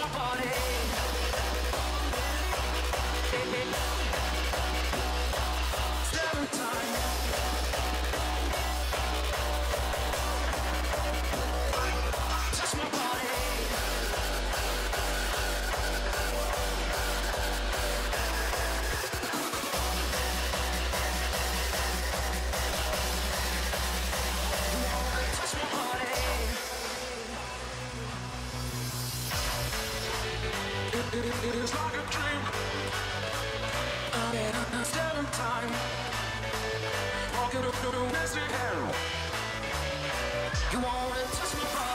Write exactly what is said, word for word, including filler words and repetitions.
my body. Seven times. Touch my body. Touch my body. It, it, it is like a dream. Uh, seven times. Walking up through the misty hell. You wanna touch my body.